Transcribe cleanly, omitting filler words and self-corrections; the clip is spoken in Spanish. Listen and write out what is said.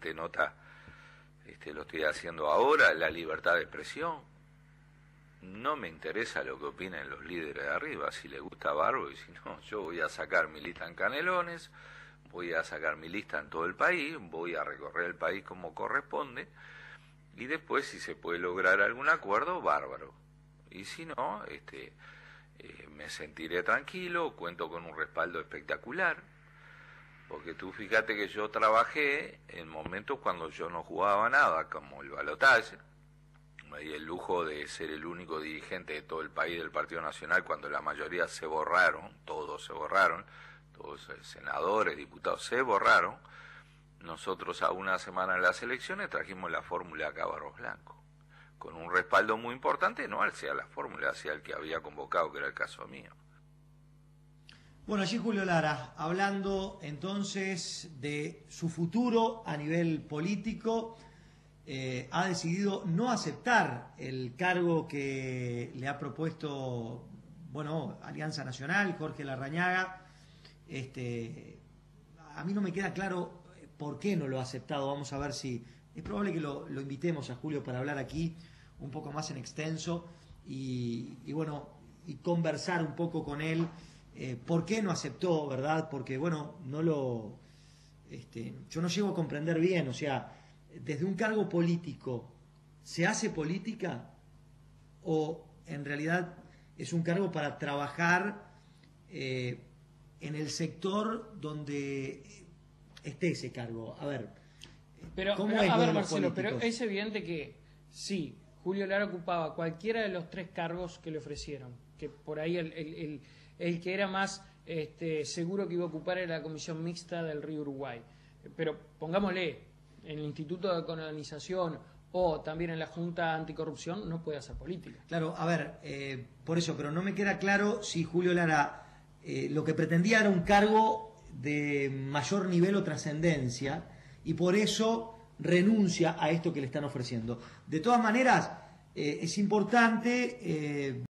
semejante nota lo estoy haciendo ahora, la libertad de expresión. No me interesa lo que opinen los líderes de arriba, si les gusta bárbaro, y si no, yo voy a sacar mi lista en Canelones, voy a sacar mi lista en todo el país, voy a recorrer el país como corresponde, y después si se puede lograr algún acuerdo, bárbaro. Y si no, me sentiré tranquilo, cuento con un respaldo espectacular, porque tú fíjate que yo trabajé en momentos cuando yo no jugaba nada, como el balotaje. Me di el lujo de ser el único dirigente de todo el país del Partido Nacional cuando la mayoría se borraron, todos senadores, diputados se borraron. Nosotros a una semana de las elecciones trajimos la fórmula Cabarros Blanco, con un respaldo muy importante, no hacia la fórmula, hacia el que había convocado, que era el caso mío. Bueno, allí Julio Lara, hablando entonces de su futuro a nivel político, ha decidido no aceptar el cargo que le ha propuesto, Alianza Nacional, Jorge Larrañaga. A mí no me queda claro por qué no lo ha aceptado. Vamos a ver si es probable que lo invitemos a Julio para hablar aquí un poco más en extenso y conversar un poco con él. ¿Por qué no aceptó, verdad? Porque, yo no llego a comprender bien, o sea, desde un cargo político, ¿se hace política o en realidad es un cargo para trabajar en el sector donde esté ese cargo? A ver, ¿cómo es? A ver, Marcelo, pero es evidente que sí, Julio Lara ocupaba cualquiera de los 3 cargos que le ofrecieron, que por ahí el que era más seguro que iba a ocupar era la comisión mixta del Río Uruguay. Pero pongámosle, en el Instituto de Colonización o también en la Junta Anticorrupción no puede hacer política. Claro, a ver, por eso, pero no me queda claro si Julio Lara lo que pretendía era un cargo de mayor nivel o trascendencia y por eso renuncia a esto que le están ofreciendo. De todas maneras, es importante